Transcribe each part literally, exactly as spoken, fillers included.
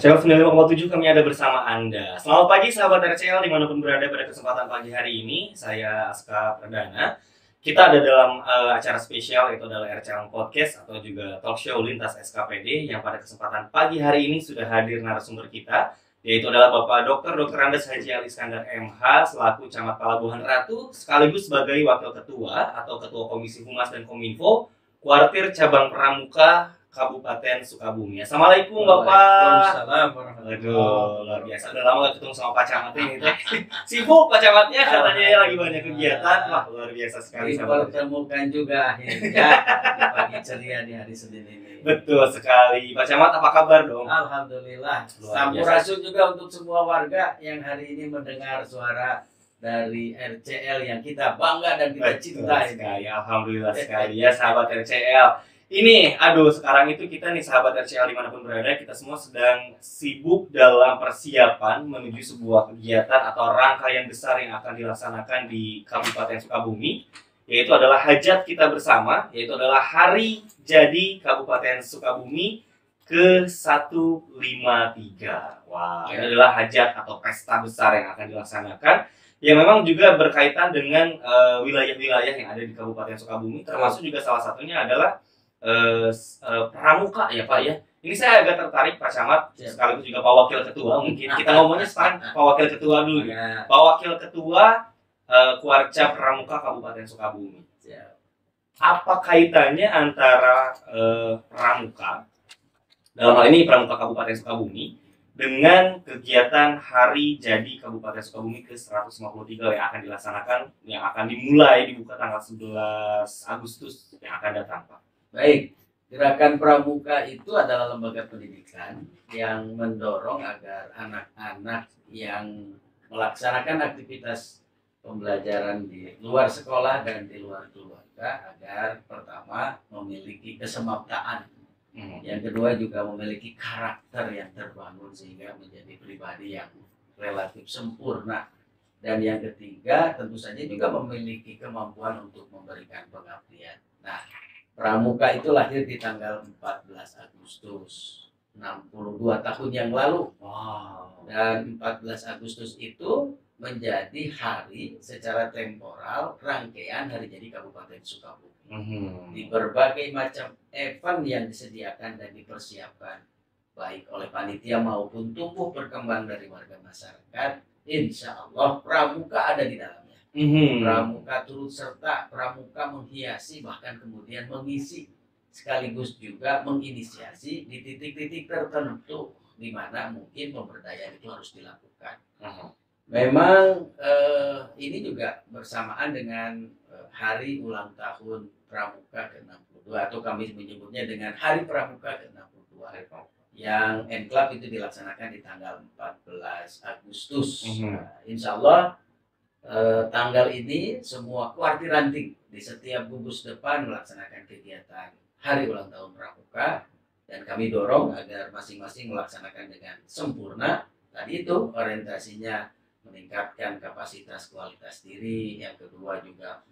R C L sembilan puluh lima koma tujuh kami ada bersama Anda. Selamat pagi sahabat R C L dimanapun berada pada kesempatan pagi hari ini. Saya Aska Perdana. Kita ada dalam uh, acara spesial yaitu adalah R C L Podcast atau juga talk show lintas S K P D yang pada kesempatan pagi hari ini sudah hadir narasumber kita, yaitu adalah Bapak Doktor Doktor Andes Haji Ali Iskandar M H selaku Camat Palabuhan Ratu sekaligus sebagai Wakil Ketua atau Ketua Komisi Humas dan Kominfo Kuartir Cabang Pramuka Kabupaten Sukabumi. Assalamualaikum Bapak. Waalaikumsalam warahmatullahi Aduh, luar biasa. Udah lama gak ketemu sama Pak Camat ini. Sibuk Pak Camatnya, katanya lagi banyak kegiatan. Wah, luar biasa sekali. Dipertemukan juga akhirnya di pagi ceria di hari Senin ini. Betul sekali. Pak Camat, apa kabar dong? Alhamdulillah. Luar Sampurasun juga untuk semua warga yang hari ini mendengar suara dari R C L yang kita bangga dan kita Betul cintai. sekali. Alhamdulillah sekali ya sahabat R C L. Ini, aduh, sekarang itu kita nih sahabat R C L dimanapun berada, kita semua sedang sibuk dalam persiapan menuju sebuah kegiatan atau rangkaian besar yang akan dilaksanakan di Kabupaten Sukabumi, yaitu adalah hajat kita bersama, yaitu adalah Hari Jadi Kabupaten Sukabumi ke seratus lima puluh tiga. Wah, wow, ini adalah hajat atau pesta besar yang akan dilaksanakan, yang memang juga berkaitan dengan uh, wilayah-wilayah yang ada di Kabupaten Sukabumi, termasuk juga salah satunya adalah Uh, uh, pramuka ya Pak ya. Ini saya agak tertarik Pak Camat, ya, sekaligus juga Pak Wakil Ketua. Mungkin kita ngomongnya sekarang Pak Wakil Ketua dulu ya. Pak Wakil Ketua uh, Kuarca Pramuka Kabupaten Sukabumi. Ya. Apa kaitannya antara uh, pramuka, dalam hal ini Pramuka Kabupaten Sukabumi, dengan kegiatan Hari Jadi Kabupaten Sukabumi ke seratus lima puluh tiga yang akan dilaksanakan, yang akan dimulai dibuka tanggal sebelas Agustus yang akan datang Pak? Baik, Gerakan Pramuka itu adalah lembaga pendidikan yang mendorong agar anak-anak yang melaksanakan aktivitas pembelajaran di luar sekolah dan di luar keluarga agar pertama memiliki kesemaptaan, hmm. yang kedua juga memiliki karakter yang terbangun sehingga menjadi pribadi yang relatif sempurna, dan yang ketiga tentu saja juga memiliki kemampuan untuk memberikan pengabdian. Nah, Pramuka itu lahir di tanggal empat belas Agustus enam puluh dua tahun yang lalu. Wow. Dan empat belas Agustus itu menjadi hari secara temporal rangkaian Hari Jadi Kabupaten Sukabumi. Mm-hmm. Di berbagai macam event yang disediakan dan dipersiapkan baik oleh panitia maupun tumbuh berkembang dari warga masyarakat, insya Allah Pramuka ada di dalamnya. Mm-hmm. Pramuka turut serta, pramuka menghiasi bahkan kemudian mengisi sekaligus juga menginisiasi di titik-titik tertentu di mana mungkin pemberdayaan itu harus dilakukan. Uh-huh. Memang eh, ini juga bersamaan dengan eh, hari ulang tahun Pramuka ke enam puluh dua atau kami menyebutnya dengan Hari Pramuka ke enam puluh dua yang Enclave itu dilaksanakan di tanggal empat belas Agustus. Uh-huh. Nah, insya Allah Eh, tanggal ini semua kuartir ranting di setiap gugus depan melaksanakan kegiatan Hari Ulang Tahun Pramuka, dan kami dorong agar masing-masing melaksanakan dengan sempurna. Tadi itu orientasinya meningkatkan kapasitas kualitas diri, yang kedua juga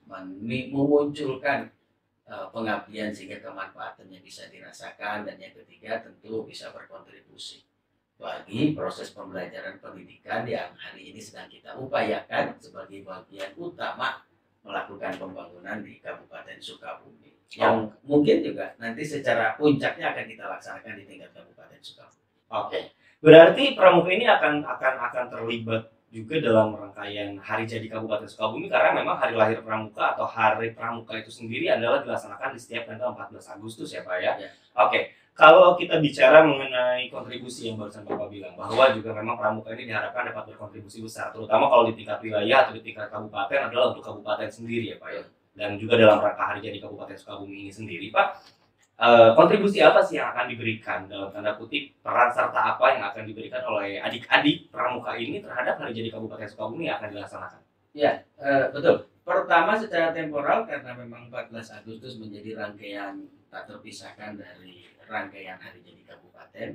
memunculkan uh, pengabdian sehingga kemanfaatannya bisa dirasakan, dan yang ketiga tentu bisa berkontribusi bagi proses pembelajaran pendidikan yang hari ini sedang kita upayakan sebagai bagian utama melakukan pembangunan di Kabupaten Sukabumi, yang oh. mungkin juga nanti secara puncaknya akan kita laksanakan di tingkat Kabupaten Sukabumi. Oke, berarti pramuka ini akan akan akan terlibat juga dalam rangkaian Hari Jadi Kabupaten Sukabumi, karena memang hari lahir pramuka atau Hari Pramuka itu sendiri adalah dilaksanakan di setiap tanggal empat belas Agustus ya Pak ya. ya. Oke. Kalau kita bicara mengenai kontribusi yang barusan Bapak bilang, bahwa juga memang pramuka ini diharapkan dapat berkontribusi besar, terutama kalau di tingkat wilayah atau di tingkat kabupaten adalah untuk kabupaten sendiri ya Pak ya. Dan juga dalam rangka Hari Jadi Kabupaten Sukabumi ini sendiri Pak, eh, kontribusi apa sih yang akan diberikan, dalam tanda kutip peran serta apa yang akan diberikan oleh adik-adik pramuka ini terhadap Hari Jadi Kabupaten Sukabumi yang akan dilaksanakan? Ya, eh, betul. Pertama secara temporal karena memang empat belas Agustus menjadi rangkaian tak terpisahkan dari rangkaian Hari Jadi Kabupaten,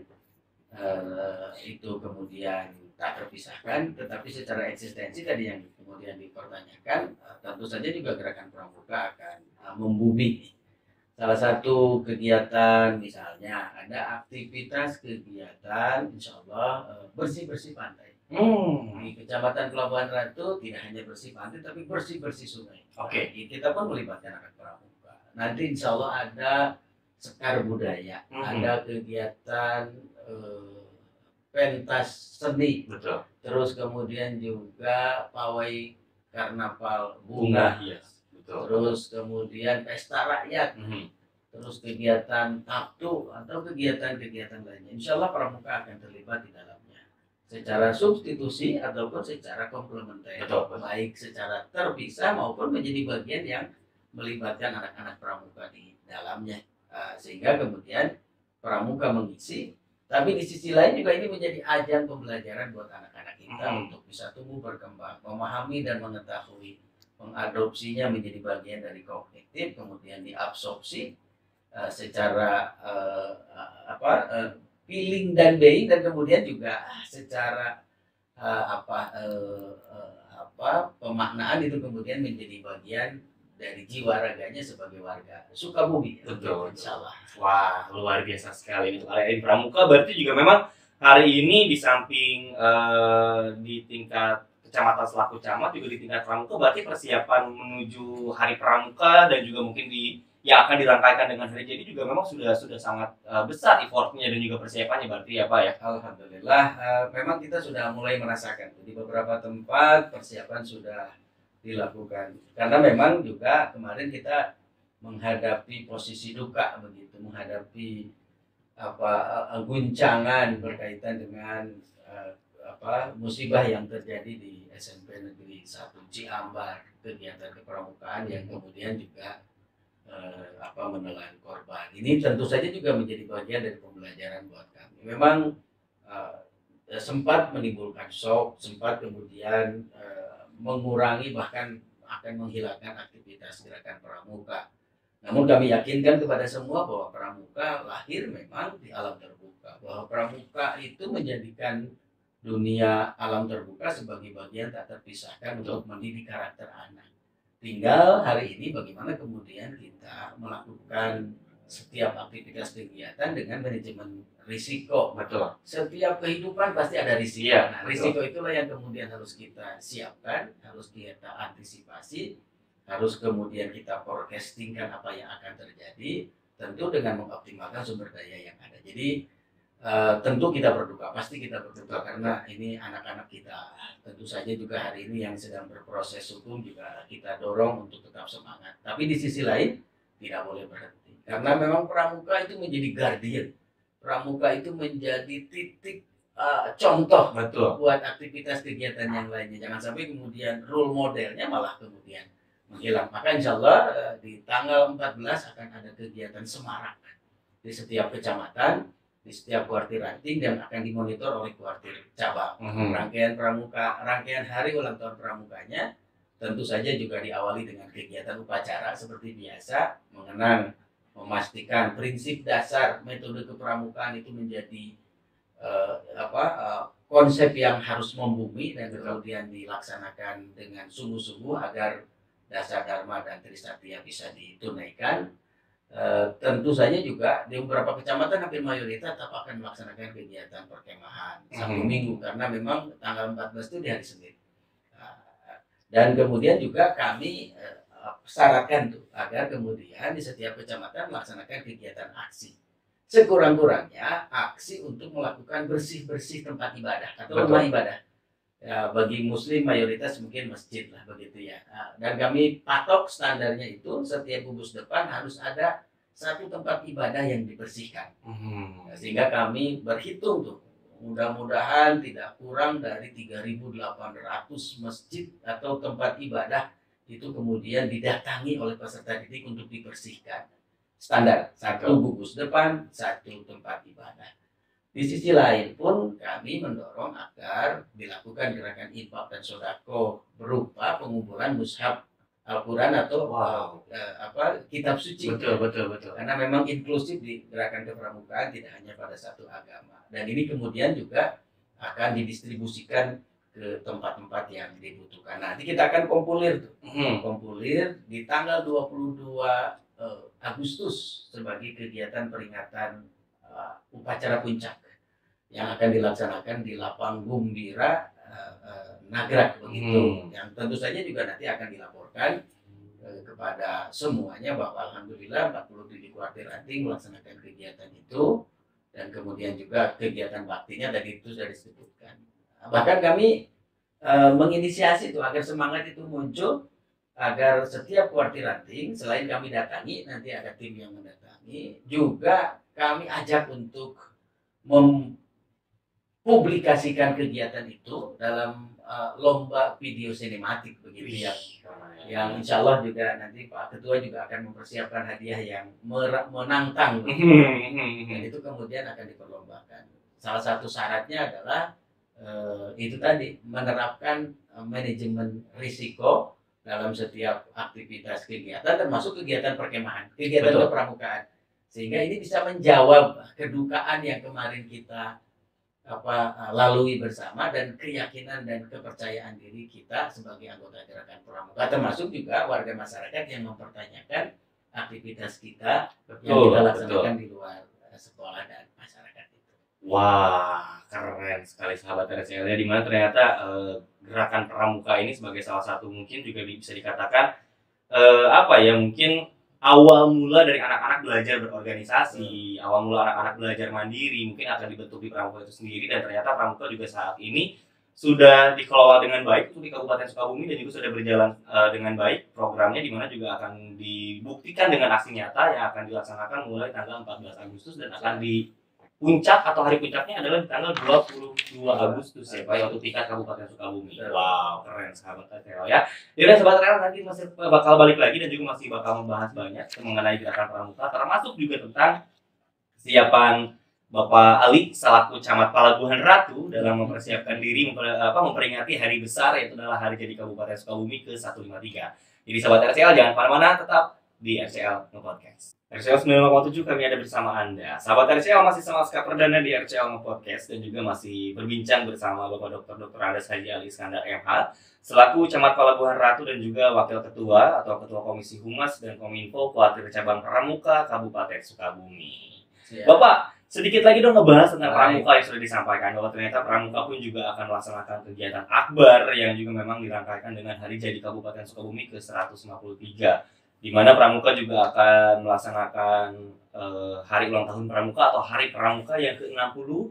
eh, itu kemudian tak terpisahkan, tetapi secara eksistensi tadi yang kemudian dipertanyakan, eh, tentu saja juga gerakan pramuka akan eh, membumi Salah satu kegiatan misalnya ada aktivitas kegiatan insya Allah eh, bersih-bersih pantai. Hmm. Di Kecamatan Pelabuhan Ratu tidak hanya bersih pantai tapi bersih-bersih sungai. Oke. Nah, kita pun melibatkan anak pramuka. Nanti insya Allah ada sekar budaya, Mhm. ada kegiatan eh, pentas seni, Betul. terus kemudian juga pawai karnaval Bunga bunga, hias. Betul. terus kemudian pesta rakyat, Mhm. terus kegiatan taktu atau kegiatan-kegiatan lainnya. Insya Allah pramuka akan terlibat di dalamnya secara substitusi ataupun secara komplementer, Betul, betul. baik secara terpisah maupun menjadi bagian yang melibatkan anak-anak pramuka di dalamnya. Uh, sehingga kemudian pramuka mengisi, tapi di sisi lain juga ini menjadi ajang pembelajaran buat anak-anak kita Hmm. untuk bisa tumbuh berkembang, memahami dan mengetahui, mengadopsinya menjadi bagian dari kognitif, kemudian diabsorpsi uh, secara uh, uh, apa uh, feeling dan being, dan kemudian juga secara uh, apa uh, uh, apa pemaknaan itu kemudian menjadi bagian dari jiwa raganya sebagai warga Sukabumi. Betul. Insya Allah. Wah, luar biasa sekali untuk area pramuka. Berarti juga memang hari ini di samping eh, di tingkat kecamatan selaku camat, juga di tingkat pramuka, berarti persiapan menuju hari pramuka dan juga mungkin di yang akan dirangkaikan dengan hari jadi juga memang sudah sudah sangat uh, besar effortnya dan juga persiapannya, berarti ya Pak ya. Alhamdulillah, uh, memang kita sudah mulai merasakan di beberapa tempat persiapan sudah dilakukan, karena memang juga kemarin kita menghadapi posisi duka begitu, menghadapi apa uh, guncangan berkaitan dengan uh, apa musibah yang terjadi di S M P Negeri satu Ciambar, kegiatan kepramukaan yang kemudian juga uh, apa menelan korban. Ini tentu saja juga menjadi bagian dari pembelajaran buat kami. Memang uh, sempat menimbulkan shock, sempat kemudian uh, mengurangi bahkan akan menghilangkan aktivitas gerakan pramuka. Namun kami yakinkan kepada semua bahwa pramuka lahir memang di alam terbuka, bahwa pramuka itu menjadikan dunia alam terbuka sebagai bagian tak terpisahkan untuk mendidik karakter anak. Tinggal hari ini bagaimana kemudian kita melakukan setiap aktivitas kegiatan dengan manajemen risiko. Betul. Setiap kehidupan pasti ada risiko. Iya, nah, betul. Risiko itulah yang kemudian harus kita siapkan, harus kita antisipasi, harus kemudian kita forecastingkan apa yang akan terjadi, tentu dengan mengoptimalkan sumber daya yang ada. Jadi uh, tentu kita berduka, pasti kita berduka karena ini anak-anak kita. Tentu saja juga hari ini yang sedang berproses hukum juga kita dorong untuk tetap semangat. Tapi di sisi lain tidak boleh berhenti, karena memang pramuka itu menjadi guardian. Pramuka itu menjadi titik uh, contoh Betul. buat aktivitas kegiatan yang lainnya. Jangan sampai kemudian role modelnya malah kemudian menghilang. Maka insya Allah uh, di tanggal empat belas akan ada kegiatan semarak di setiap kecamatan, di setiap kuartir ranting, dan akan dimonitor oleh kuartir cabang. Mm-hmm. Rangkaian pramuka, rangkaian hari ulang tahun pramukanya tentu saja juga diawali dengan kegiatan upacara seperti biasa, mengenang, memastikan prinsip dasar metode kepramukaan itu menjadi uh, apa uh, konsep yang harus membumi dan kemudian dilaksanakan dengan sungguh-sungguh agar dasar dharma dan trisatya bisa ditunaikan. Uh, tentu saja juga di beberapa kecamatan hampir mayoritas tetap akan melaksanakan kegiatan perkemahan Sabtu Hmm. Minggu, karena memang tanggal empat belas itu di hari Senin. Uh, dan kemudian juga kami uh, syaratkan tuh agar kemudian di setiap kecamatan melaksanakan kegiatan aksi. Sekurang-kurangnya aksi untuk melakukan bersih-bersih tempat ibadah atau Betul. rumah ibadah. Ya, bagi muslim mayoritas mungkin masjid lah begitu ya. Nah, dan kami patok standarnya itu setiap gugus depan harus ada satu tempat ibadah yang dibersihkan. Hmm. Nah, sehingga kami berhitung tuh, mudah-mudahan tidak kurang dari tiga ribu delapan ratus masjid atau tempat ibadah itu kemudian didatangi oleh peserta didik untuk dibersihkan. Standar, satu gugus depan, satu tempat ibadah. Di sisi lain pun kami mendorong agar dilakukan gerakan infak dan sodako berupa pengumpulan mushaf Al-Quran atau wow. uh, apa kitab suci. Betul, betul, betul. Karena memang inklusif di gerakan kepramukaan, tidak hanya pada satu agama. Dan ini kemudian juga akan didistribusikan ke tempat-tempat yang dibutuhkan. Nanti kita akan kompulir tuh. Hmm. Kompulir di tanggal dua puluh dua uh, Agustus sebagai kegiatan peringatan uh, upacara puncak yang akan dilaksanakan di Lapang Gumbira uh, uh, Nagrak begitu. Hmm. Yang tentu saja juga nanti akan dilaporkan uh, kepada semuanya bahwa alhamdulillah empat puluh tujuh kuartir ranting melaksanakan kegiatan itu, dan kemudian juga kegiatan baktinya tadi itu sudah disebutkan. Bahkan kami uh, menginisiasi itu agar semangat itu muncul, agar setiap kuartir ranting selain kami datangi, nanti ada tim yang mendatangi, juga kami ajak untuk mempublikasikan kegiatan itu dalam uh, lomba video sinematik begitu ya, yang insya Allah juga nanti Pak Ketua juga akan mempersiapkan hadiah yang menantang begitu. Dan itu kemudian akan diperlombakan. Salah satu syaratnya adalah uh, itu tadi, menerapkan uh, manajemen risiko dalam setiap aktivitas kegiatan, termasuk kegiatan perkemahan, kegiatan Betul. kepramukaan, sehingga ini bisa menjawab kedukaan yang kemarin kita apa lalui bersama, dan keyakinan dan kepercayaan diri kita sebagai anggota gerakan pramuka, termasuk juga warga masyarakat yang mempertanyakan aktivitas kita Betul. yang kita laksanakan Betul. di luar sekolah dan masyarakat itu. Wah, keren sekali sahabat R C L ya, dimana ternyata eh, gerakan pramuka ini sebagai salah satu mungkin juga bisa dikatakan eh, apa ya, mungkin awal mula dari anak-anak belajar berorganisasi, hmm. awal mula anak-anak belajar mandiri, mungkin akan dibentuk di pramuka itu sendiri, dan ternyata pramuka juga saat ini sudah dikelola dengan baik di Kabupaten Sukabumi, dan juga sudah berjalan uh, dengan baik programnya, di mana juga akan dibuktikan dengan aksi nyata yang akan dilaksanakan mulai tanggal empat belas Agustus, dan akan di puncak atau hari puncaknya adalah di tanggal dua puluh dua Agustus ya Pak, untuk tingkat Kabupaten Sukabumi. Wow, keren sahabat R C L ya. Jadi sahabat R C L nanti masih bakal balik lagi dan juga masih bakal membahas banyak mengenai gerakan pramuka, termasuk juga tentang kesiapan Bapak Ali selaku Camat Palabuhan Ratu dalam mempersiapkan diri memper, apa, memperingati hari besar, yaitu adalah hari jadi Kabupaten Sukabumi ke seratus lima puluh tiga. Jadi sahabat R C L jangan kemana-mana, tetap di R C L Nge-Podcast. R C L sembilan puluh tujuh kami ada bersama Anda. Sahabat R C L masih sama Skap Perdana di R C L Nge-Podcast, dan juga masih berbincang bersama Bapak Doktor Doktor Andes Haji Ali Iskandar M H selaku Camat Palabuhan Ratu dan juga Wakil Ketua atau Ketua Komisi Humas dan Kominfo Kuartir Cabang Pramuka Kabupaten Sukabumi. Siap. Bapak, sedikit lagi dong ngebahas tentang pramuka yang sudah disampaikan, bahwa ternyata pramuka pun juga akan melaksanakan kegiatan akbar yang juga memang dirangkaikan dengan hari jadi Kabupaten Sukabumi ke seratus lima puluh tiga. Di mana pramuka juga akan melaksanakan uh, hari ulang tahun pramuka atau hari pramuka yang ke enam puluh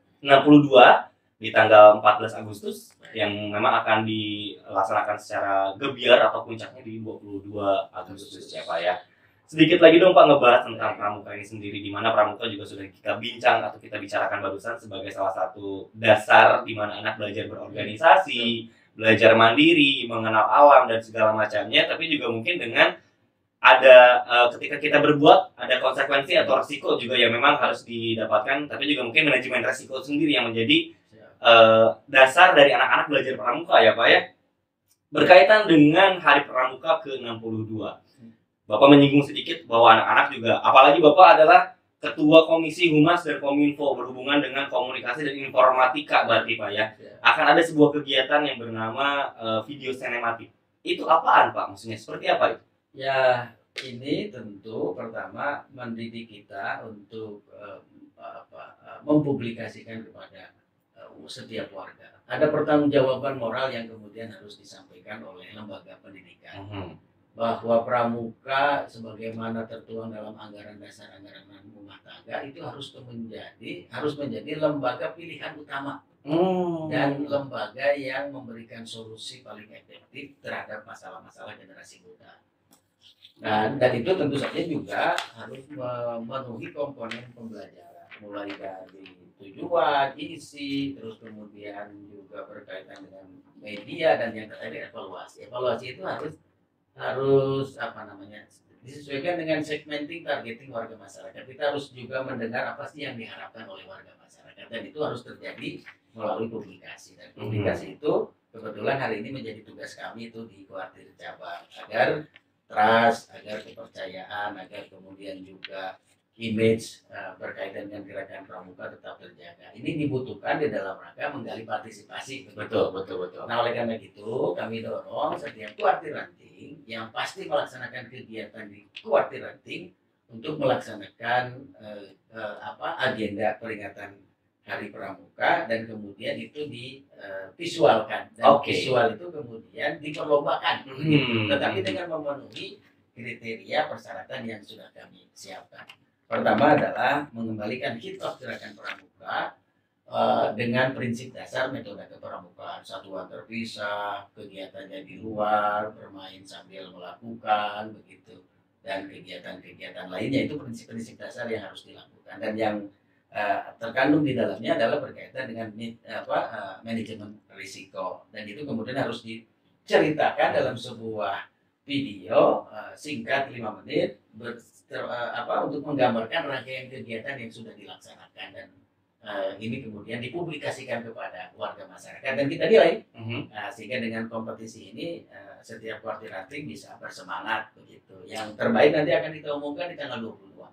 dua di tanggal empat belas Agustus, yang memang akan dilaksanakan secara gebiar atau puncaknya di dua puluh dua Agustus ya Pak ya. Sedikit lagi dong Pak ngebahas tentang pramuka ini sendiri, di mana pramuka juga sudah kita bincang atau kita bicarakan barusan sebagai salah satu dasar di mana anak belajar berorganisasi, belajar mandiri, mengenal alam dan segala macamnya, tapi juga mungkin dengan ada uh, ketika kita berbuat ada konsekuensi atau resiko juga yang memang harus didapatkan, tapi juga mungkin manajemen resiko sendiri yang menjadi uh, dasar dari anak-anak belajar pramuka ya Pak ya. Berkaitan dengan hari pramuka ke enam puluh dua, Bapak menyinggung sedikit bahwa anak-anak juga, apalagi Bapak adalah Ketua Komisi Humas dan Kominfo berhubungan dengan komunikasi dan informatika berarti Pak ya, akan ada sebuah kegiatan yang bernama uh, video sinematik. Itu apaan Pak? Maksudnya seperti apa itu? Ya, ini tentu pertama mendidik kita untuk uh, apa, uh, mempublikasikan kepada uh, setiap warga. Ada pertanggungjawaban moral yang kemudian harus disampaikan oleh lembaga pendidikan. Uh-huh. Bahwa pramuka sebagaimana tertuang dalam anggaran dasar anggaran rumah tangga itu harus menjadi harus menjadi lembaga pilihan utama. Hmm. Dan lembaga yang memberikan solusi paling efektif terhadap masalah-masalah generasi muda. Dan, dan itu tentu saja juga harus memenuhi komponen pembelajaran, mulai dari tujuan, isi, terus kemudian juga berkaitan dengan media, dan yang terakhir evaluasi. Evaluasi itu harus harus apa namanya disesuaikan dengan segmenting, targeting warga masyarakat. Kita harus juga mendengar apa sih yang diharapkan oleh warga masyarakat, dan itu harus terjadi melalui publikasi. Dan publikasi itu kebetulan hari ini menjadi tugas kami itu di Kuartir Cabang, agar trust, agar kepercayaan, agar kemudian juga image uh, berkaitan dengan gerakan pramuka tetap terjaga. Ini dibutuhkan di dalam rangka menggali partisipasi. Betul, betul, betul. Nah, oleh karena itu kami dorong setiap kuartir ranting yang pasti melaksanakan kegiatan di kuartir ranting untuk melaksanakan eh, eh, apa agenda peringatan Hari Pramuka, dan kemudian itu divisualkan, dan Oke. visual itu kemudian diperlombakan, Hmm. begitu. Tetapi dengan memenuhi kriteria persyaratan yang sudah kami siapkan. Pertama adalah mengembalikan hit of gerakan pramuka uh, dengan prinsip dasar metode kepramukaan, satuan terpisah, kegiatannya di luar, bermain sambil melakukan, begitu, dan kegiatan-kegiatan lainnya. Itu prinsip-prinsip dasar yang harus dilakukan, dan yang uh, terkandung di dalamnya adalah berkaitan dengan apa uh, manajemen risiko, dan itu kemudian harus diceritakan dalam sebuah video uh, singkat lima menit ber, ter, uh, apa untuk menggambarkan rangkaian kegiatan yang sudah dilaksanakan, dan uh, ini kemudian dipublikasikan kepada warga masyarakat dan kita nilai. Uh-huh. uh, sehingga dengan kompetisi ini uh, setiap quarter ranting bisa bersemangat, begitu. Yang terbaik nanti akan kita umumkan di tanggal dua puluh dua.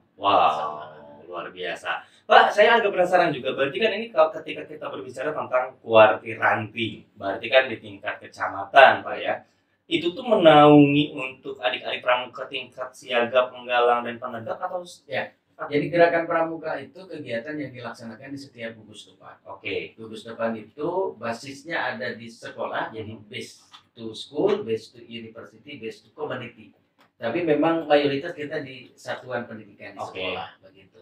Wow, luar biasa. Pak, saya agak penasaran juga, berarti kan ini kalau ketika kita berbicara tentang quarter ranting, berarti kan di tingkat kecamatan, Pak ya, itu tuh menaungi untuk adik-adik pramuka tingkat siaga, penggalang, dan penegak atau ya? Jadi gerakan pramuka itu kegiatan yang dilaksanakan di setiap gugus depan. Oke. Okay. Gugus depan itu basisnya ada di sekolah, jadi base to school, base to university, base to community. Tapi memang mayoritas kita di satuan pendidikan di okay. sekolah, begitu.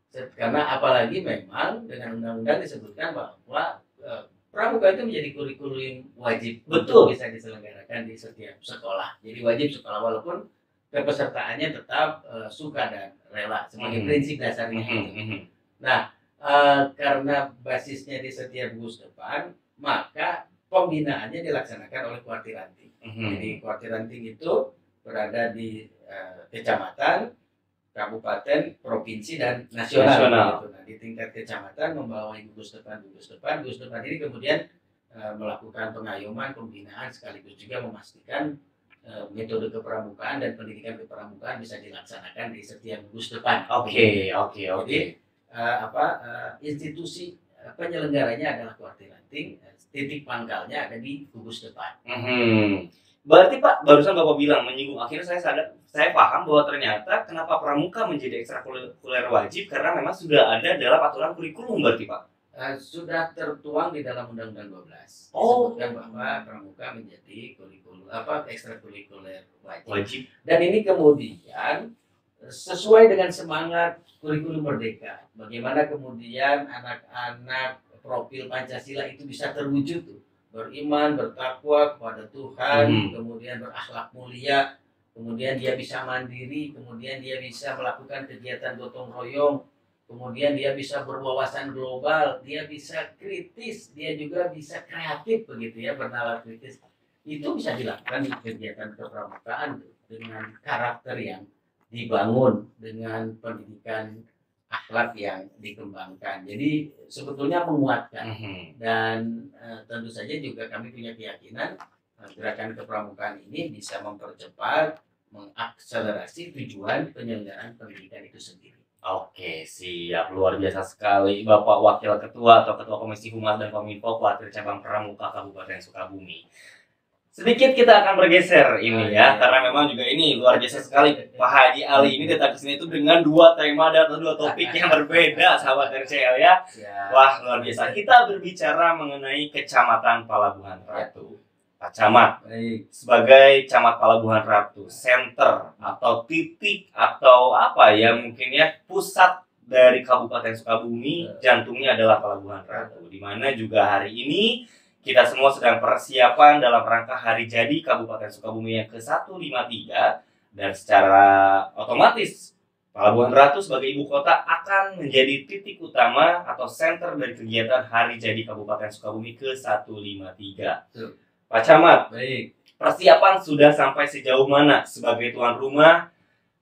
Karena apalagi memang dengan undang-undang disebutkan bahwa uh, pramuka itu menjadi kurikulum wajib. Betul. Untuk bisa diselenggarakan di setiap sekolah. Jadi wajib sekolah, walaupun kepesertaannya tetap uh, suka dan rela sebagai mm-hmm. prinsip dasarnya. Mm-hmm. Nah, uh, karena basisnya di setiap gugus depan, maka pembinaannya dilaksanakan oleh quarter ranting. Mm-hmm. Jadi quarter ranting itu berada di uh, kecamatan, kabupaten, provinsi, dan nasional. nasional. Gitu. Nah, di tingkat kecamatan membawahi gugus depan, gugus depan, gugus depan ini kemudian e, melakukan pengayoman, pembinaan, sekaligus juga memastikan e, metode kepramukaan dan pendidikan kepramukaan bisa dilaksanakan di setiap gugus depan. Oke, oke, oke. Jadi e, apa e, institusi e, penyelenggaranya adalah quarter ranting, e, titik pangkalnya ada di gugus depan. Mm-hmm. Berarti Pak, barusan Bapak bilang menyinggung, akhirnya saya sadar, saya paham bahwa ternyata kenapa pramuka menjadi ekstrakurikuler wajib, karena memang sudah ada dalam aturan kurikulum, berarti Pak? Uh, sudah tertuang di dalam Undang-Undang dua belas. Oh. Disebutkan bahwa pramuka menjadi kurikulum apa ekstrakurikuler wajib. wajib. Dan ini kemudian sesuai dengan semangat kurikulum merdeka. Bagaimana kemudian anak-anak profil Pancasila itu bisa terwujud tuh. Beriman, bertakwa kepada Tuhan, hmm. kemudian berakhlak mulia, kemudian dia bisa mandiri, kemudian dia bisa melakukan kegiatan gotong royong, kemudian dia bisa berwawasan global, dia bisa kritis, dia juga bisa kreatif, begitu ya, bernalar kritis. Itu bisa dilakukan di kegiatan kepramukaan dengan karakter yang dibangun, dengan pendidikan akhlak yang dikembangkan. Jadi sebetulnya menguatkan. Mm-hmm. Dan uh, tentu saja juga kami punya keyakinan uh, gerakan kepramukaan ini bisa mempercepat, mengakselerasi tujuan penyelenggaraan pendidikan itu sendiri. Oke, siap. Luar biasa sekali Bapak Wakil Ketua atau Ketua Komisi Humas dan Kominfo Kuartir Cabang Pramuka Kabupaten Sukabumi. Sedikit kita akan bergeser ini ya, karena memang juga ini luar biasa sekali. Pak Haji Ali ini datang ke sini itu dengan dua tema dan dua topik yang berbeda, sahabat R C L ya. Wah, luar biasa. Kita berbicara mengenai Kecamatan Palabuhan Ratu. Pak Camat, sebagai Camat Palabuhan Ratu, center atau titik atau apa ya mungkin ya pusat dari Kabupaten Sukabumi, jantungnya adalah Palabuhan Ratu, di mana juga hari ini kita semua sedang persiapan dalam rangka hari jadi Kabupaten Sukabumi yang ke seratus lima puluh tiga, dan secara otomatis Palabuhan Ratu sebagai ibu kota akan menjadi titik utama atau center dari kegiatan hari jadi Kabupaten Sukabumi ke seratus lima puluh tiga. Tuh. Pak Camat, baik. Persiapan sudah sampai sejauh mana sebagai tuan rumah?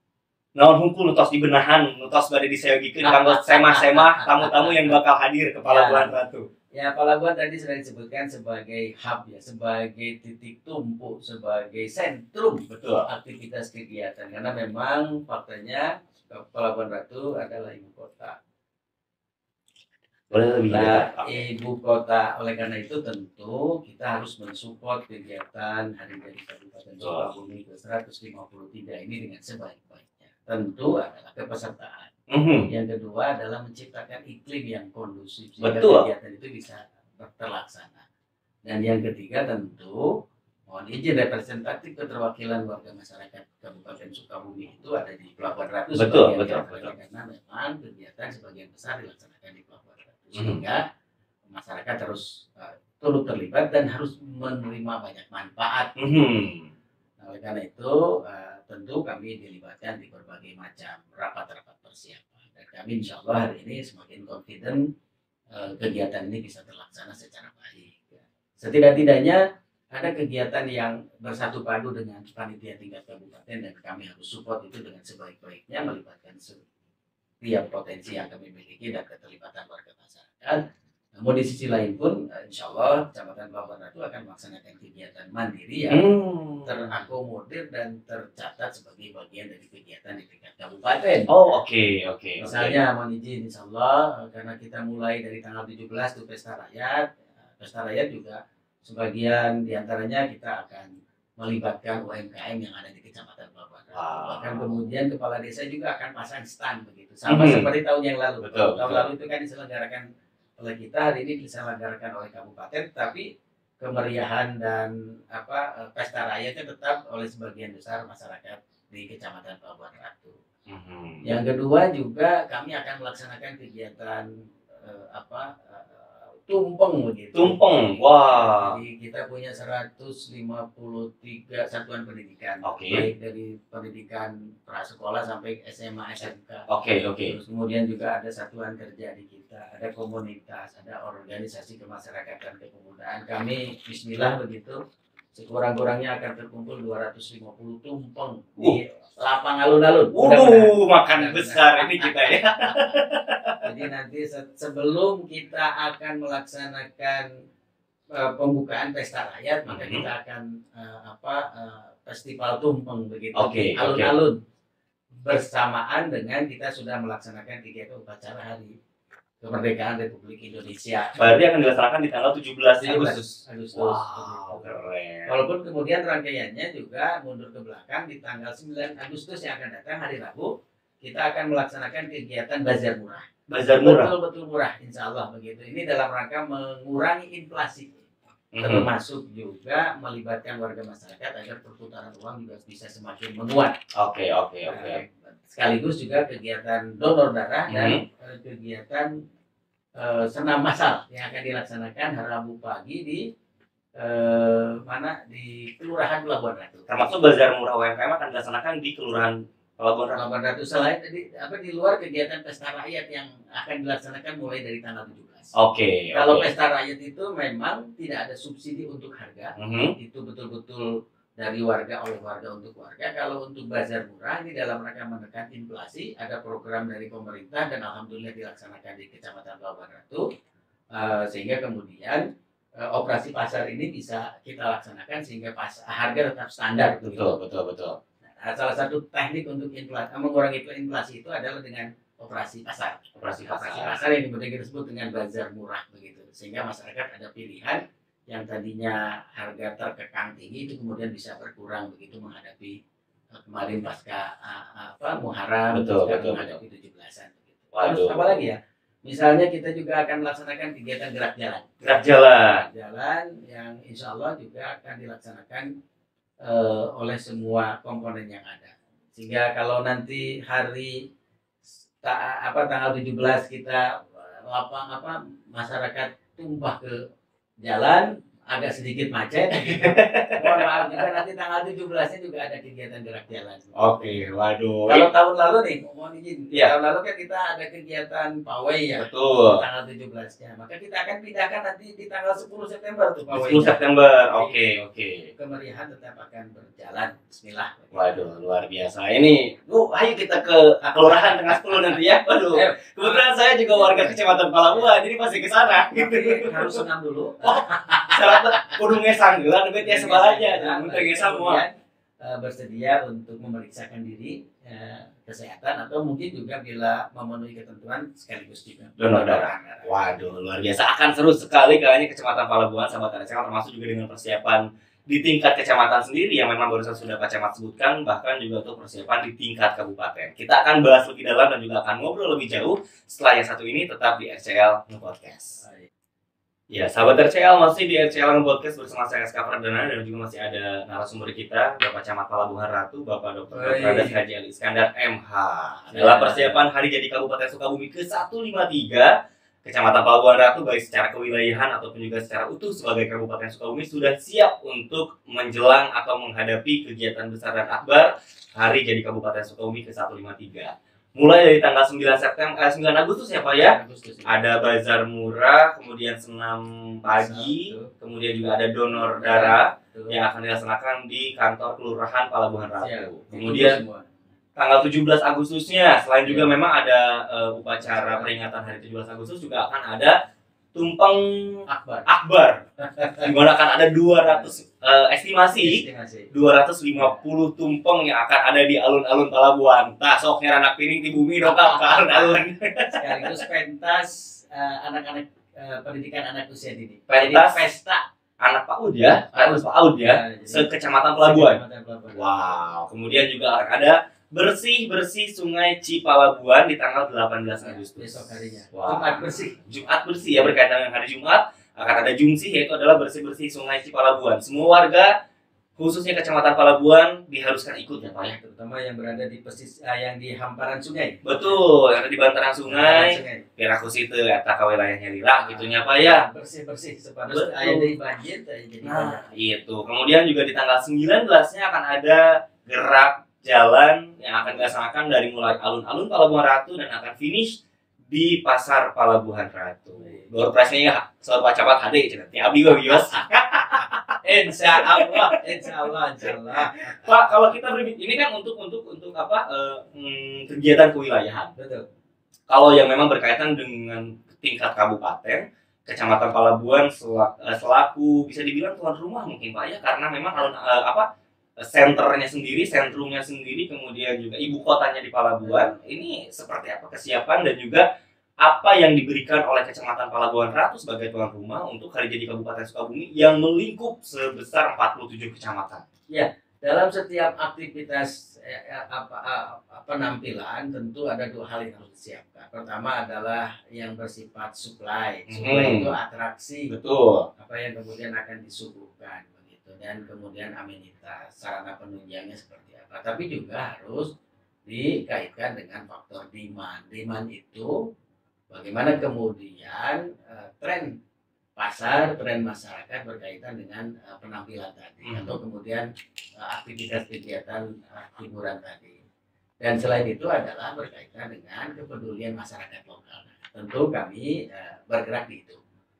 Naon hungkul nutos di benahan, nutos bade diseogikeun kanggo semah-semah tamu-tamu yang bakal hadir ke Palabuhan ya. Ratu. Ya, Palabuhan tadi sudah disebutkan sebagai hub ya, sebagai titik tumpu, sebagai sentrum betul aktivitas kegiatan. Karena memang faktanya Palabuhan Ratu adalah ibu kota. Nah, ibu kota, oleh karena itu tentu kita harus mensupport kegiatan hari jadi Kabupaten Sukabumi ke seratus lima puluh tiga ini dengan sebaik-baiknya. tentu adalah kepesertaan. Mm-hmm. Yang kedua adalah menciptakan iklim yang kondusif sehingga kegiatan itu bisa terlaksana. Dan yang ketiga tentu mohon izin representatif keterwakilan warga masyarakat Kabupaten Sukabumi itu ada di Pelabuhan Ratu. Betul, betul, betul. Karena memang kegiatan sebagian besar dilaksanakan di Pelabuhan Ratu, sehingga mm-hmm. masyarakat harus uh, turut terlibat dan harus menerima banyak manfaat. Mm-hmm. Nah, oleh karena itu uh, tentu kami dilibatkan di berbagai macam rapat-rapat persiapan dan kami insya Allah hari ini semakin confident uh, kegiatan ini bisa terlaksana secara baik. Setidak-tidaknya ada kegiatan yang bersatu padu dengan panitia tingkat kabupaten dan kami harus support itu dengan sebaik-baiknya, melibatkan setiap potensi yang kami miliki dan keterlibatan warga masyarakat. Namun di sisi lain pun insya Allah Kecamatan Pelabuhan Ratu akan melaksanakan kegiatan mandiri yang hmm. terakomodir dan tercatat sebagai bagian dari kegiatan di tingkat kabupaten. Oh oke okay, oke. Okay, Misalnya okay. mohon izin insya Allah karena kita mulai dari tanggal tujuh belas itu pesta rakyat. Pesta rakyat juga sebagian diantaranya kita akan melibatkan U M K M yang ada di Kecamatan Pelabuhan Ratu. Wow. Bahkan kemudian kepala desa juga akan pasang stand begitu. Sama hmm. seperti tahun yang lalu. Betul, tahun betul. lalu itu kan diselenggarakan oleh kita, hari ini diselenggarakan oleh kabupaten, tapi kemeriahan dan apa pesta rakyatnya tetap oleh sebagian besar masyarakat di Kecamatan Pelabuhan Ratu. Hmm. Yang kedua juga kami akan melaksanakan kegiatan eh, apa tumpeng begitu. Tumpeng, wah. Jadi kita punya seratus lima puluh tiga satuan pendidikan, okay. baik dari pendidikan prasekolah sampai S M A S M K. Oke okay, oke. Okay. Terus kemudian juga ada satuan kerja di kita, ada komunitas, ada organisasi kemasyarakatan kepemudaan. Kami Bismillah begitu, sekurang-kurangnya akan terkumpul dua ratus lima puluh tumpeng uh. di lapang alun-alun. Uh, makan besar ini kita ya. Jadi nanti sebelum kita akan melaksanakan uh, pembukaan pesta rakyat, maka mm-hmm. kita akan uh, apa uh, festival tumpeng begitu. Okay, alun-alun okay. bersamaan dengan kita sudah melaksanakan kegiatan upacara hari kemerdekaan Republik Indonesia. Berarti akan dilaksanakan di tanggal tujuh belas Agustus. Agustus. Wow, keren. Walaupun kemudian rangkaiannya juga mundur ke belakang di tanggal sembilan Agustus yang akan datang hari Rabu, kita akan melaksanakan kegiatan bazar murah. Bazar murah. Betul-betul murah, insya Allah begitu. Ini dalam rangka mengurangi inflasi, mm-hmm. termasuk juga melibatkan warga masyarakat agar perputaran uang juga bisa semakin menguat. Oke, okay, oke, okay, oke. Okay. Sekaligus juga kegiatan donor darah dan mm-hmm. kegiatan uh, senam massal yang akan dilaksanakan hari Rabu pagi di uh, mana di Kelurahan Pelabuhan Ratu. Termasuk bazar murah U M K M akan dilaksanakan di Kelurahan Pelabuhan Ratu. Selain di, apa di luar kegiatan pesta rakyat yang akan dilaksanakan mulai dari tanggal tujuh belas. Oke. Okay, Kalau okay. pesta rakyat itu memang tidak ada subsidi untuk harga, mm-hmm. itu betul-betul dari warga oleh warga untuk warga. Kalau untuk bazar murah ini dalam rangka menekan inflasi, ada program dari pemerintah dan alhamdulillah dilaksanakan di Kecamatan Pelabuhan Ratu, uh, sehingga kemudian uh, operasi pasar ini bisa kita laksanakan sehingga pas, harga tetap standar. Betul, betul, betul, betul. Nah, salah satu teknik untuk inflasi, mengurangi inflasi itu adalah dengan operasi pasar. Operasi pasar, operasi pasar yang kemudian kita sebut dengan bazar murah begitu, sehingga masyarakat ada pilihan. Yang tadinya harga terkekang tinggi itu kemudian bisa berkurang begitu menghadapi uh, kemarin pasca uh, apa Muharram, betul, betul, menghadapi tujuh belasan begitu. Waduh. Terus apa lagi ya? Misalnya kita juga akan melaksanakan kegiatan gerak jalan. Gerak jalan. Gerak jalan yang insya Allah juga akan dilaksanakan uh, oleh semua komponen yang ada. Sehingga kalau nanti hari ta, apa tanggal tujuh belas kita lapang apa masyarakat tumpah ke jalan agak sedikit macet. Mohon maaf juga nanti tanggal tujuh belasnya juga ada kegiatan gerak jalan. Oke, waduh. Kalau tahun lalu nih, mohon izin. Ya. Tahun lalu kan kita ada kegiatan pawai ya. Betul. Tanggal tujuh belasnya. Maka kita akan pindahkan nanti di tanggal sepuluh September tuh pawai. sepuluh September. Oke, okay, oke. Okay. Kemeriahan tetap akan berjalan. Bismillah. Waduh, luar biasa. Ini, Bu, ayo kita ke Kelurahan Tengah sepuluh nanti ya. Waduh. Kebetulan saya juga warga Kecamatan Pelabuhan, jadi pasti ke sana. Tapi harus senam dulu. Kudu ngesang geula tapi tiasa sebelahnya mun teu ngesang moal bersedia untuk memeriksakan diri eh, kesehatan atau mungkin juga bila memenuhi ketentuan sekaligus juga donor darah. Waduh, luar biasa. Akan seru sekali kayaknya Kecamatan Pelabuhan sahabat R S K termasuk juga dengan persiapan di tingkat kecamatan sendiri yang memang barusan sudah Pak Camat sebutkan, bahkan juga untuk persiapan di tingkat kabupaten. Kita akan bahas lebih dalam dan juga akan ngobrol lebih jauh setelah yang satu ini tetap di R C L Nge-Podcast. Ya, sahabat R C L, masih di R C L Nge-Podcast bersama saya Ska Perdana dan juga masih ada narasumber kita, Bapak Camat Palabuhan Ratu, Bapak Doktor Pradas Haji Ali Iskandar M H. Dalam persiapan Hari Jadi Kabupaten Sukabumi ke seratus lima puluh tiga, Kecamatan Palabuhan Ratu baik secara kewilayahan ataupun juga secara utuh sebagai Kabupaten Sukabumi sudah siap untuk menjelang atau menghadapi kegiatan besar dan akbar Hari Jadi Kabupaten Sukabumi ke seratus lima puluh tiga. Mulai dari tanggal sembilan September, eh, sembilan Agustus ya Pak ya? Agustus, ya. Ada bazar murah, kemudian senam pagi, kemudian juga ada donor darah yang akan dilaksanakan di kantor Kelurahan Palabuhan Ratu. Kemudian tanggal tujuh belas Agustusnya, selain juga ya. memang ada uh, upacara peringatan Hari tujuh belas Agustus, juga akan ada tumpeng akbar, akbar. Di mana akan ada dua ratus uh, estimasi, estimasi dua ratus lima puluh tumpeng yang akan ada di alun-alun Palabuhan. Tah sok anak piring di bumi dong ke alun-alun. Sekaligus pentas uh, anak-anak uh, pendidikan anak usia dini. Pentas pesta anak PAUD ya, anak PAUD ya, sekecamatan Pelabuhan. Wow, kemudian juga akan ada bersih-bersih Sungai Cipalabuhan di tanggal delapan belas Agustus. Besok harinya. Wow. Jumat bersih. Jumat bersih ya, berkaitan dengan hari Jumat akan ada jumsih, yaitu adalah bersih-bersih Sungai Cipalabuhan. Semua warga khususnya Kecamatan Palabuhan diharuskan ikut ya Pak ya. Terutama yang berada di pesisir, uh, yang di hamparan sungai. Betul, yang ada di bantaran sungai. Biar aku situ ya tak wilayahnya lila gitunya Pak ya. Bersih-bersih sepadan air dari banjir jadi nah, itu. Kemudian juga di tanggal sembilan belasnya akan ada gerak jalan yang akan dilaksanakan dari mulai alun-alun Palabuhan Ratu dan akan finish di Pasar Palabuhan Ratu. Door prize-nya ya, soal Pak Camat H D, cerita Abi gue bios. Insya Allah, Insya Allah, Insya Allah. Pak, kalau kita berbicara ini kan untuk untuk untuk apa uh, hmm, kegiatan kewilayahan. Betul. Kalau yang memang berkaitan dengan tingkat kabupaten, Kecamatan Palabuhan selaku, selaku bisa dibilang tuan rumah mungkin Pak ya, karena memang alun uh, apa senternya sendiri, sentrumnya sendiri, kemudian juga ibu kotanya di Palabuhan. Ini seperti apa kesiapan dan juga apa yang diberikan oleh Kecamatan Palabuhan Ratu sebagai tuan rumah untuk Hari Jadi Kabupaten Sukabumi yang melingkup sebesar empat puluh tujuh kecamatan. Ya, dalam setiap aktivitas eh, apa, apa penampilan tentu ada dua hal yang harus disiapkan. Pertama adalah yang bersifat supply, supply hmm. itu atraksi. Betul. Apa yang kemudian akan disuguhkan. Dan kemudian amenitas, sarana penunjangnya seperti apa. Tapi juga harus dikaitkan dengan faktor demand. Demand itu bagaimana kemudian uh, tren pasar, tren masyarakat berkaitan dengan uh, penampilan tadi, hmm. atau kemudian uh, aktivitas kegiatan uh, hiburan tadi. Dan selain itu adalah berkaitan dengan kepedulian masyarakat lokal. Tentu kami uh, bergerak di itu.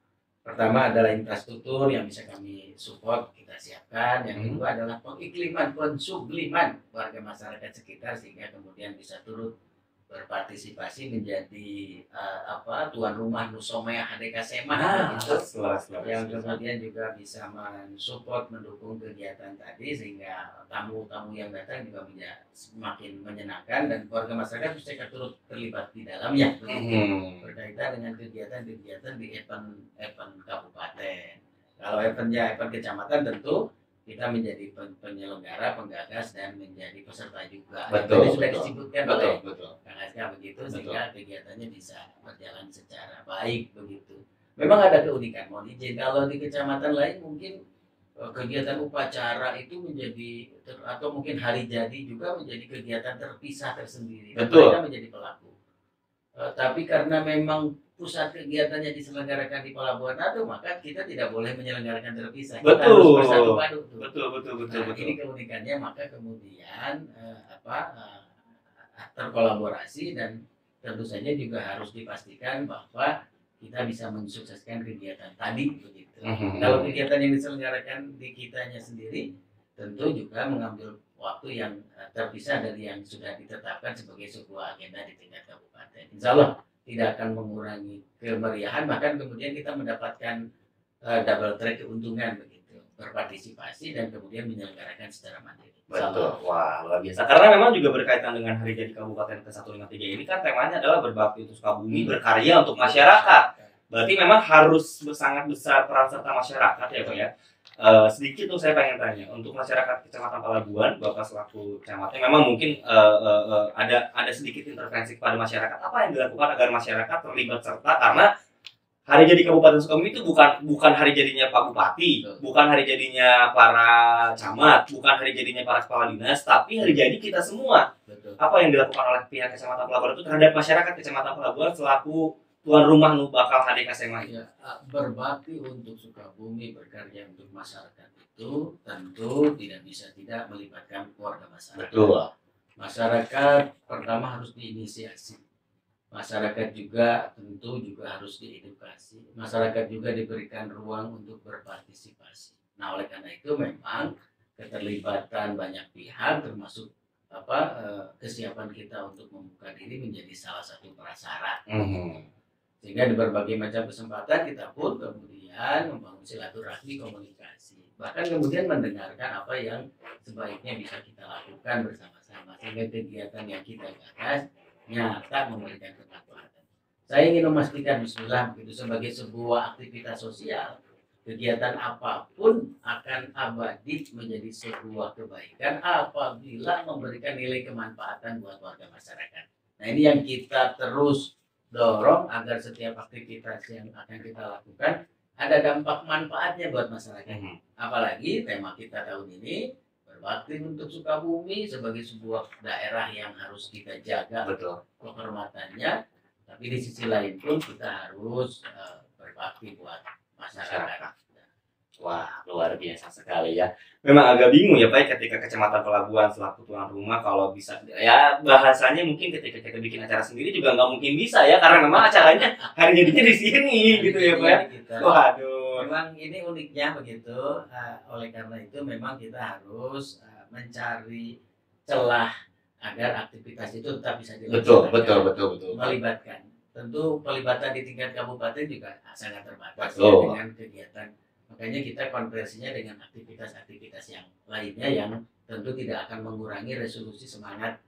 Pertama adalah infrastruktur yang bisa kami support, kita siapkan. Yang kedua adalah pengikliman, pensubliman warga masyarakat sekitar sehingga kemudian bisa turut berpartisipasi menjadi uh, apa tuan rumah Nusomea H D K Sema nah, gitu. Yang kemudian juga bisa mensupport, mendukung kegiatan tadi sehingga tamu-tamu yang datang juga semakin menyenangkan dan warga masyarakat bisa turut terlibat di dalamnya hmm. berkaitan dengan kegiatan-kegiatan di event-event kabupaten. Kalau eventnya event kecamatan tentu kita menjadi penyelenggara, penggagas dan menjadi peserta juga. Betul. Ini sudah disebutkan betul, oleh betul. Kang Aska begitu betul. Sehingga kegiatannya bisa berjalan secara baik begitu. Memang ada keunikan, mohon izin. Kalau di kecamatan lain mungkin kegiatan upacara itu menjadi atau mungkin hari jadi juga menjadi kegiatan terpisah tersendiri. Betul. Mereka menjadi pelaku. Uh, tapi karena memang pusat kegiatannya diselenggarakan di Palabuhan Ratu, maka kita tidak boleh menyelenggarakan terpisah. Betul. Kita harus bersatu padu. Betul, betul, betul, nah, betul. Ini keunikannya, maka kemudian uh, apa uh, terkolaborasi dan tentu saja juga harus dipastikan bahwa kita bisa mensukseskan kegiatan tadi begitu. Mm-hmm. Kalau kegiatan yang diselenggarakan di kitanya sendiri, tentu juga mengambil waktu yang uh, terpisah dari yang sudah ditetapkan sebagai sebuah agenda di tingkat kabupaten. Insya Allah tidak akan mengurangi kemeriahan, bahkan kemudian kita mendapatkan uh, double track keuntungan begitu, berpartisipasi dan kemudian menyelenggarakan secara mandiri. Betul, wah luar biasa. Karena memang juga berkaitan dengan Hari Jadi Kabupaten ke seratus lima puluh tiga ini kan temanya adalah berbakti untuk Sukabumi, hmm. berkarya untuk masyarakat. Berarti memang harus sangat besar peran serta masyarakat ya Pak ya. uh, sedikit tuh saya pengen tanya untuk masyarakat Kecamatan Palabuhan, Bapak selaku camatnya, memang mungkin uh, uh, uh, ada ada sedikit intervensi kepada masyarakat. Apa yang dilakukan agar masyarakat terlibat serta, karena hari jadi Kabupaten Sukabumi itu bukan bukan hari jadinya Pak Bupati, bukan hari jadinya para camat, bukan hari jadinya para kepala dinas, tapi hari jadi kita semua. Betul. Apa yang dilakukan oleh pihak Kecamatan Palabuhan itu terhadap masyarakat Kecamatan Palabuhan selaku tuan rumah nu bakal hari kasema ya, berbakti untuk Sukabumi, berkarya untuk masyarakat itu tentu tidak bisa tidak melibatkan keluarga masyarakat. Betul. Masyarakat pertama harus diinisiasi. Masyarakat juga tentu juga harus diedukasi. Masyarakat juga diberikan ruang untuk berpartisipasi. Nah, oleh karena itu memang keterlibatan banyak pihak termasuk apa eh, kesiapan kita untuk membuka diri menjadi salah satu prasyarat. Mm-hmm. Sehingga di berbagai macam kesempatan kita pun kemudian membangun silaturahmi komunikasi. Bahkan kemudian mendengarkan apa yang sebaiknya bisa kita lakukan bersama-sama. Sehingga kegiatan yang kita gagas nyata memberikan kemanfaatan. Saya ingin memastikan bismillah begitu sebagai sebuah aktivitas sosial, kegiatan apapun akan abadi menjadi sebuah kebaikan apabila memberikan nilai kemanfaatan buat warga masyarakat. Nah, ini yang kita terus dorong agar setiap aktivitas yang akan kita lakukan ada dampak manfaatnya buat masyarakat. Hmm. Apalagi tema kita tahun ini berbakti untuk Sukabumi sebagai sebuah daerah yang harus kita jaga. Betul. Kehormatannya, tapi di sisi lain pun kita harus uh, berbakti buat masyarakat. masyarakat. Wah, luar biasa sekali ya. Memang agak bingung ya Pak ketika Kecamatan Palabuhan selaku tuan rumah kalau bisa ya bahasanya mungkin ketika kita bikin acara sendiri juga nggak mungkin bisa ya karena memang acaranya hari jadinya di sini gitu ya Pak. Waduh. Memang ini uniknya begitu. Uh, oleh karena itu memang kita harus uh, mencari celah agar aktivitas itu tetap bisa dilakukan. Betul, betul, betul, betul. Melibatkan. Tentu pelibatan di tingkat kabupaten juga sangat terbatas ya, dengan kegiatan. Makanya kita konversinya dengan aktivitas-aktivitas yang lainnya yang tentu tidak akan mengurangi resolusi semangat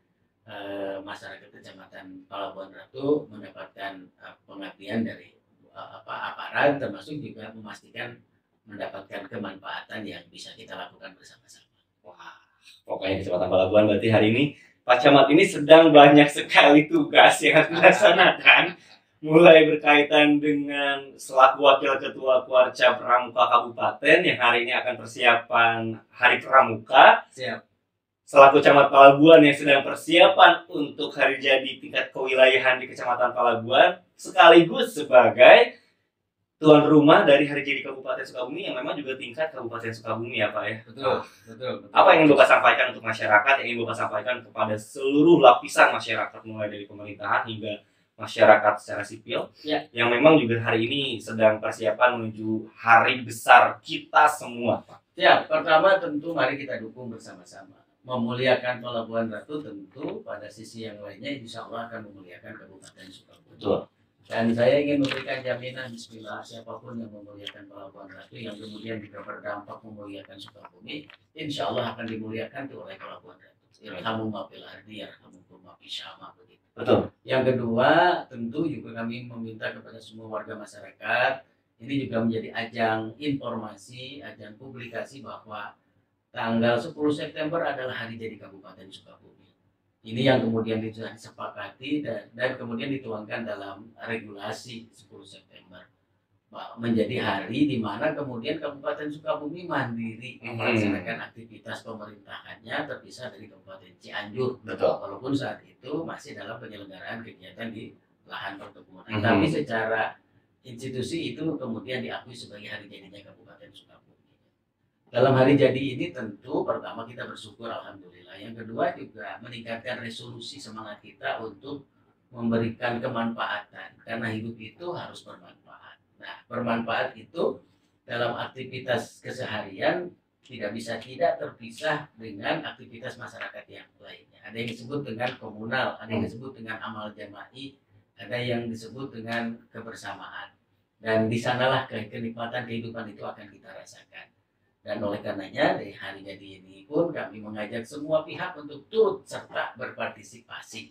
e, masyarakat Kecamatan Palabuhan Ratu mendapatkan e, pengabdian dari e, apa aparat, termasuk juga memastikan mendapatkan kemanfaatan yang bisa kita lakukan bersama-sama. Wah, pokoknya Kecamatan Palabuhan berarti hari ini Pak Camat ini sedang banyak sekali tugas yang harus dilaksanakan. Mulai berkaitan dengan selaku wakil ketua Kuarca Pramuka Kabupaten yang hari ini akan persiapan Hari Pramuka. Siap. Selaku Camat Palabuhan yang sedang persiapan untuk hari jadi tingkat kewilayahan di Kecamatan Palabuhan, sekaligus sebagai tuan rumah dari hari jadi Kabupaten Sukabumi yang memang juga tingkat Kabupaten Sukabumi ya Pak ya. Betul, betul, betul. Apa yang ingin Bapak sampaikan untuk masyarakat, yang ingin Bapak sampaikan kepada seluruh lapisan masyarakat mulai dari pemerintahan hingga masyarakat secara sipil ya, yang memang juga hari ini sedang persiapan menuju hari besar kita semua Pak. Ya, pertama tentu mari kita dukung bersama-sama. Memuliakan Palabuhan Ratu tentu pada sisi yang lainnya insya Allah akan memuliakan Kabupaten Sukabumi. Betul. Dan saya ingin memberikan jaminan bismillah siapapun yang memuliakan Palabuhan Ratu yang kemudian juga berdampak memuliakan Sukabumi, insya Allah akan dimuliakan tuh oleh Palabuhan Ratu. Irhamu ma fil ardi yarhamukum ma fis sama begitu. Betul. Yang kedua, tentu juga kami meminta kepada semua warga masyarakat ini juga menjadi ajang informasi, ajang publikasi bahwa tanggal sepuluh September adalah hari jadi Kabupaten Sukabumi. Ini yang kemudian disepakati dan, dan kemudian dituangkan dalam regulasi sepuluh September. Menjadi hari di mana kemudian Kabupaten Sukabumi mandiri melaksanakan aktivitas pemerintahannya terpisah dari Kabupaten Cianjur. Betul. Walaupun saat itu masih dalam penyelenggaraan kegiatan di lahan perkebunan. Mm-hmm. Tapi secara institusi itu kemudian diakui sebagai hari jadinya Kabupaten Sukabumi. Dalam hari jadi ini tentu pertama kita bersyukur alhamdulillah. Yang kedua juga meningkatkan resolusi semangat kita untuk memberikan kemanfaatan karena hidup itu harus bermanfaat. Nah, bermanfaat itu dalam aktivitas keseharian tidak bisa tidak terpisah dengan aktivitas masyarakat yang lainnya. Ada yang disebut dengan komunal, ada yang disebut dengan amal jama'i, ada yang disebut dengan kebersamaan. Dan di sanalah kenikmatan kehidupan itu akan kita rasakan. Dan oleh karenanya dari hari jadi ini pun kami mengajak semua pihak untuk turut serta berpartisipasi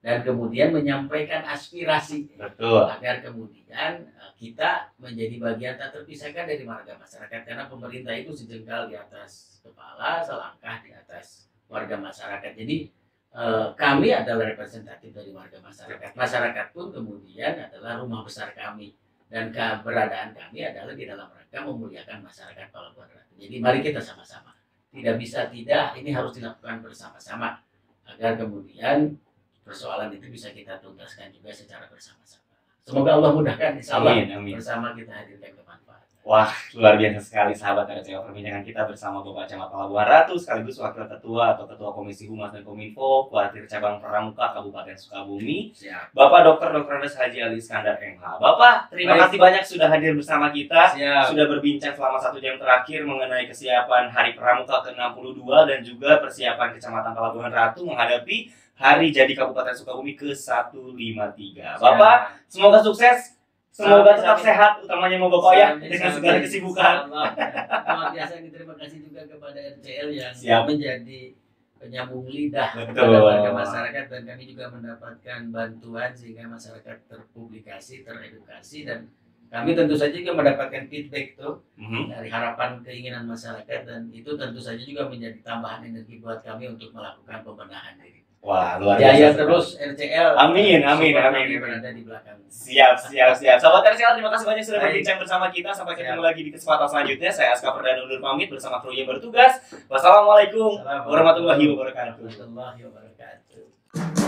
dan kemudian menyampaikan aspirasi. Betul. Agar kemudian kita menjadi bagian tak terpisahkan dari warga masyarakat, karena pemerintah itu sejengkal di atas kepala, selangkah di atas warga masyarakat. Jadi eh, kami adalah representatif dari warga masyarakat. Masyarakat pun kemudian adalah rumah besar kami, dan keberadaan kami adalah di dalam rangka memuliakan masyarakat Pelabuhan Ratu. Jadi mari kita sama-sama. Tidak bisa tidak, ini harus dilakukan bersama-sama agar kemudian persoalan itu bisa kita tuntaskan juga secara bersama-sama. Semoga Allah mudahkan, insya Allah Amin, amin. bersama kita hadirkan kemanfaatan. Wah, luar biasa sekali sahabat R C L, perbincangan kita bersama Bapak Camat Pelabuhan Ratu sekaligus Wakil Ketua atau Ketua Komisi Humas dan Kominfo Kuartir Cabang Pramuka Kabupaten Sukabumi. Siap. Bapak Doktor Doktor Andes Haji Ali Iskandar M H. Bapak, terima Baik. kasih banyak sudah hadir bersama kita. Siap. Sudah berbincang selama satu jam terakhir mengenai kesiapan Hari Pramuka ke enam puluh dua dan juga persiapan Kecamatan Pelabuhan Ratu menghadapi Hari Jadi Kabupaten Sukabumi ke seratus lima puluh tiga. Bapak, semoga sukses. Semoga tetap sehat, utamanya mau Bapak ya, dengan segala kesibukan. Luar biasa, terima kasih juga kepada R C L yang Siap. menjadi penyambung lidah Betul. kepada warga masyarakat, dan kami juga mendapatkan bantuan sehingga masyarakat terpublikasi, teredukasi, dan kami tentu saja juga mendapatkan feedback tuh mm-hmm. dari harapan keinginan masyarakat, dan itu tentu saja juga menjadi tambahan energi buat kami untuk melakukan pembenahan diri. Wah, luar biasa. Jaya biasa. Terus R C L. Amin, amin, amin. Berada di belakang. Siap, siap, siap. Sahabat R C L, terima kasih banyak sudah berbincang bersama kita. Sampai ketemu lagi di kesempatan selanjutnya. Saya Aska Perdana undur pamit bersama kru yang bertugas. Wassalamualaikum warahmatullahi wabarakatuh. Warahmatullahi wabarakatuh.